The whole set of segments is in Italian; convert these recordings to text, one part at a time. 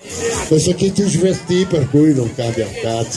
Questo che tu svesti per cui non cambia un cazzo.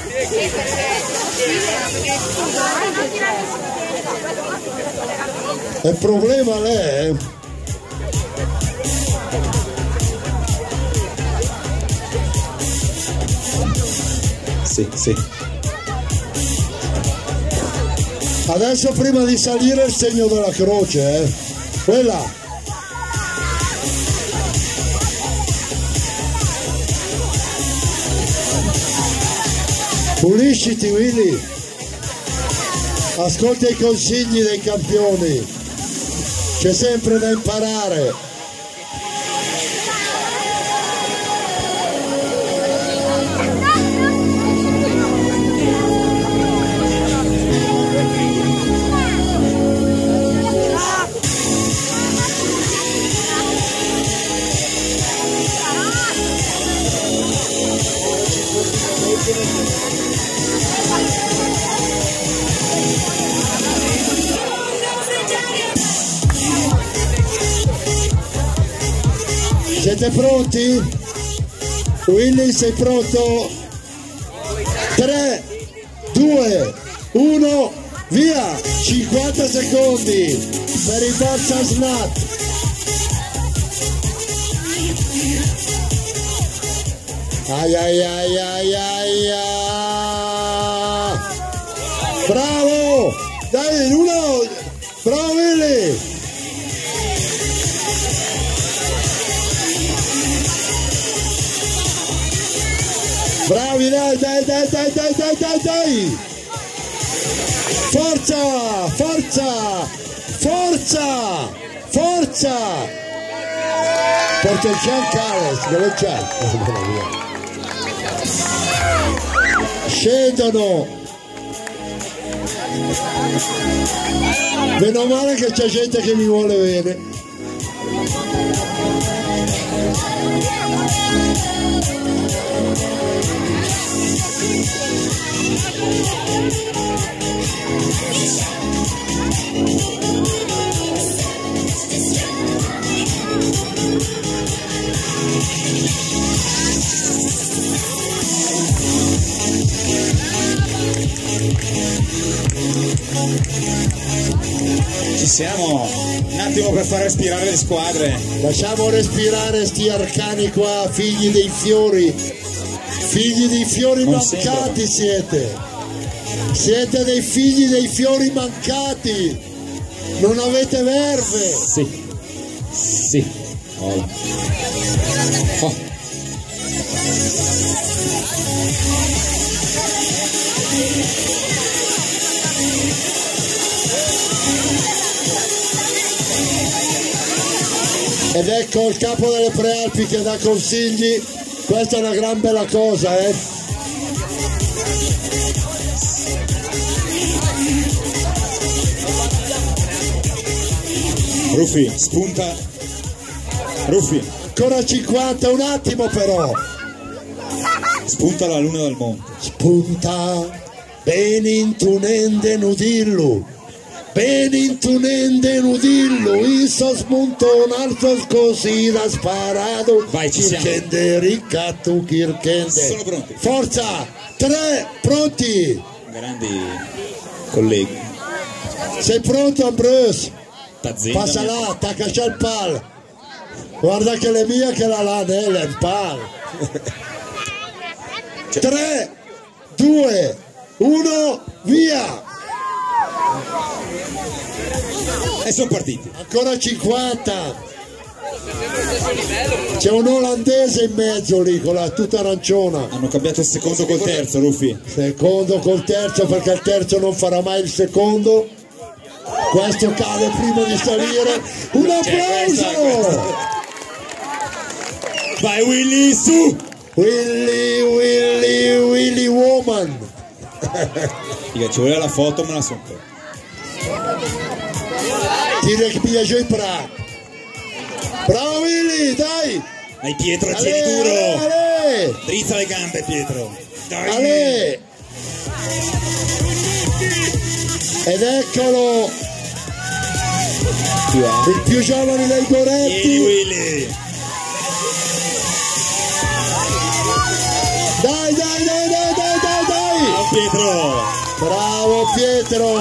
Il problema è sì. Adesso prima di salire il segno della croce, quella. Pulisciti Willy, ascolta i consigli dei campioni, c'è sempre da imparare. Siete pronti? Willy, sei pronto? 3, 2, 1, via! 50 secondi per il Barça Snat. Ai ai ai ai ai ai. Bravo! Dai, uno! Bravo Willy! Bravi, dai! Forza! Porta il Giancales, dove c'è? Scendono! Meno male che c'è gente che mi vuole bene. Ci siamo, un attimo per far respirare le squadre. Lasciamo respirare sti arcani qua, figli dei fiori Non mancati siete dei figli dei fiori mancati, non avete verve. Sì. Oh. Ed ecco il capo delle Prealpi che dà consigli, questa è una gran bella cosa, Ruffi, spunta. Ruffi. Ancora 50, un attimo però. Spunta la luna dal monte. Spunta, benintunende nudillu, isso spunto un altro così da sparato. Vai, ci siamo. Kirkende, ricatto, Kirkende. Sono pronti. Forza, 3, pronti. Grandi colleghi. Sei pronto Ambrose? T'azienda Passa là, attaccaci al pal. Guarda che le mie che la lanella in pal. 3, 2, 1, via! E sono partiti. Ancora 50. C'è un olandese in mezzo lì con la tuta aranciona. Hanno cambiato il secondo col terzo, Ruffi. Secondo col terzo, perché il terzo non farà mai il secondo. Questo cade prima di salire. Un applauso! Vai Willy, su! Willy woman. Io ci voleva la foto, me la sono presa. Tira che piace pra. Bravo Willy, dai! Dai Pietro, tieni duro! Ale. Drizza le gambe Pietro! Dai! Ale. Ed eccolo! Il più giovane dei Vieni Goretti. Willy! Bravo Pietro!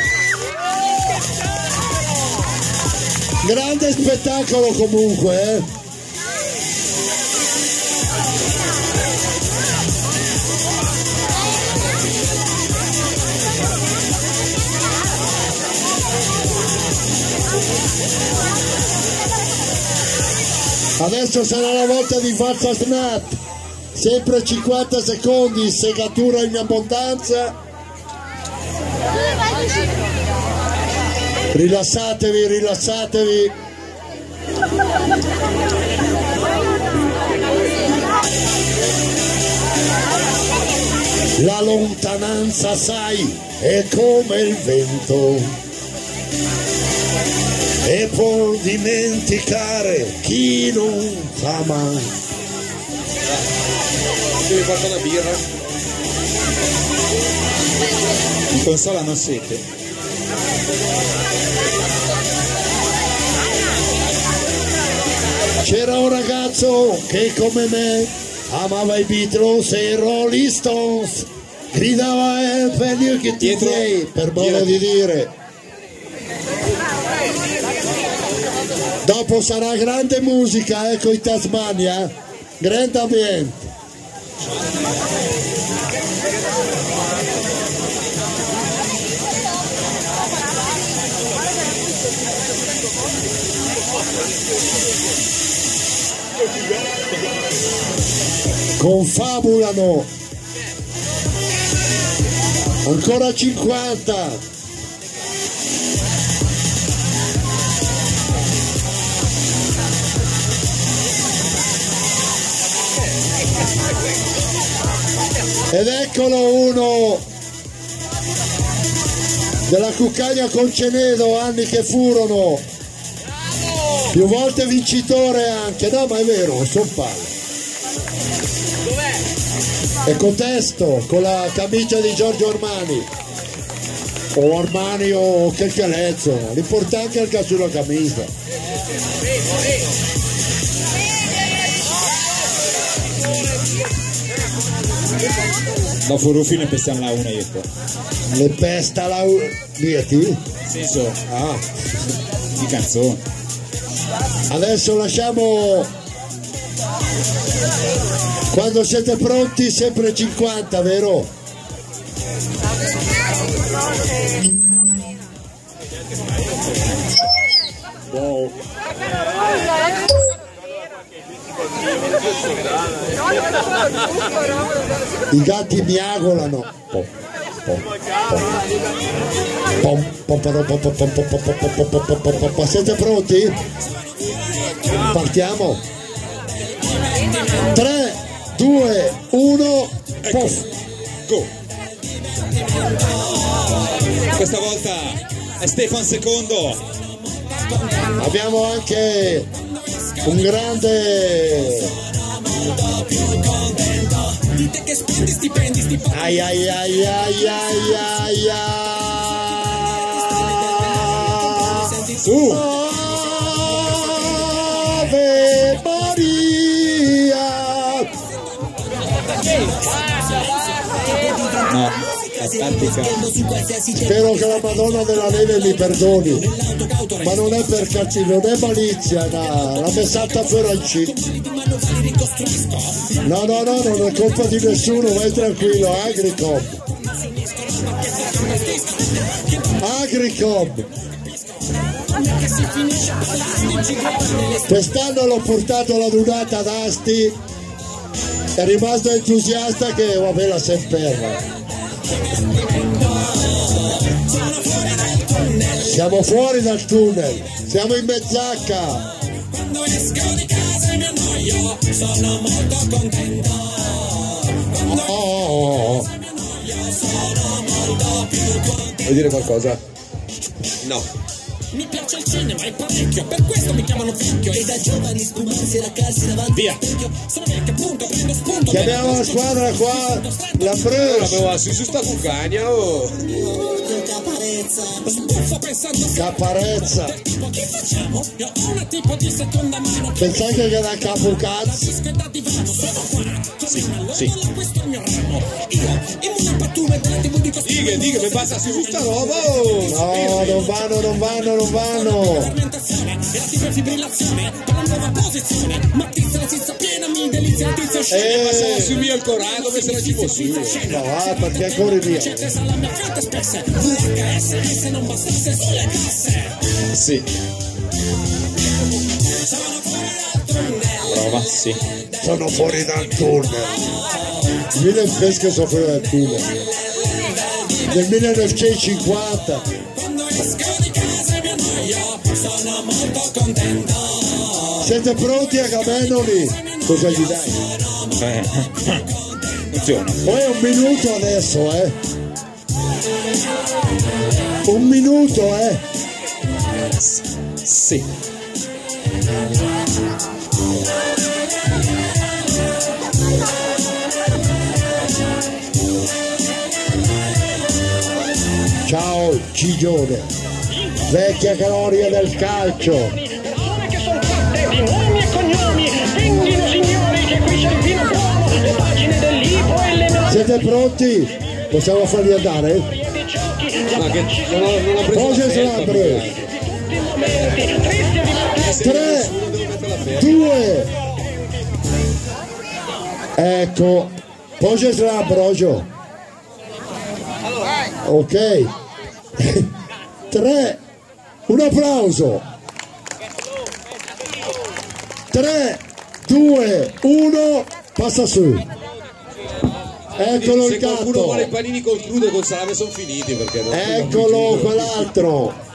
Grande spettacolo comunque, eh? Adesso sarà la volta di Fazza Snap, sempre 50 secondi, segatura in abbondanza. Rilassatevi, rilassatevi. La lontananza, sai, è come il vento. E può dimenticare chi non fa mai. Devi portare una birra? In consola non siete? C'era un ragazzo che come me amava i Beatles e i Rolling Stones, gridava per Dio che ti sei, per modo di dire. Dopo sarà grande musica, ecco in Tasmania, grande ambiente. Confabulano, ancora 50. Ed eccolo uno della Cuccagna Concenedo, anni che furono, più volte vincitore anche, no ma è vero, son palle. E Contesto con la camicia di Giorgio Armani, o Armani o che calezzo, l'importante è il cazzo sulla camicia. Dopo Ruffi ne pestiamo la una io. Le pesta la una. Dieti? Nel senso, di canzone. Adesso lasciamo, quando siete pronti, sempre 50, vero? Wow. I gatti miagolano. Siete pronti? Partiamo. 3, 2, 1, pof. Go. Questa volta è Stefan Secondo. Abbiamo anche un grande ai ai ai ai ai ai ai. Su. Ave Maria. No, la tattica. Spero che la Madonna della Neve mi perdoni, ma non è per cattivo, non è malizia, l'ha messata Ferracci. No, no, no, non è colpa di nessuno, vai tranquillo, Agricom. Agricom. Quest'anno l'ho portato alla dunata ad Asti, è rimasto entusiasta che vabbè la semperra. Siamo fuori dal tunnel, siamo in Mezzacca. Quando esco di casa e mi annoio, sono molto contento. Sono molto più contento. Vuoi dire qualcosa? No. Mi piace il cinema e parecchio, per questo mi chiamano Vecchio. E da giovani spumarsi e raccarsi davanti. Via. Sono vecchio, appunto, prendo spunto. Chiamiamo la squadra qua, la Brus. Avevo su sta Cuccagna, oh. caparezza, sbuffo pensando a Caparezza. tipo che facciamo? Io ho una tipo di seconda mano che Pensate che da capo cazzo. disco e da divano, sono qua, allora questo è il mio ramo. Io, immune al pattume della TV di costume. Dica, mi passa su sta roba. Oh. No, non vanno. Fermentazione, e la tipo fibrillazione, per una nuova posizione, ma tizia la sizza piena, mi delizia la tizia scena. Passava sul mio Corrado, dove se la ci fosse. No, perché ancora via. C'è tesa alla mia fronte spesse, VHS, se non bastasse sulle casse. Sì. Sono fuori dal tunnel. Prova, sì. Sono fuori dal tunnel. Milan Pesca sono fuori dal tunnel. Nel 1950. Quando esco di casa mi annoio, sono molto contento. Siete pronti a Gamenoli? Cosa gli dai? Funziona. Poi un minuto adesso, Un minuto, Sì. Ciao Gigione, vecchia gloria del calcio. Persone che sono fatte di nomi e cognomi, vendino signori che qui c'è il vino buono, le pagine del libro e le melancolie Siete pronti? Possiamo farli andare? dei giochi, Ma che non ho preso Pose la felpa, Slabro. di tutti i momenti, tristi e divertenti. 3, 2, ecco, pose Slabro. Ok. 3, un applauso. 3, 2, 1, passa su. Eccolo Se il qualcuno vuole i gatto. panini col crudo e col salame sono finiti perché non Eccolo quell'altro.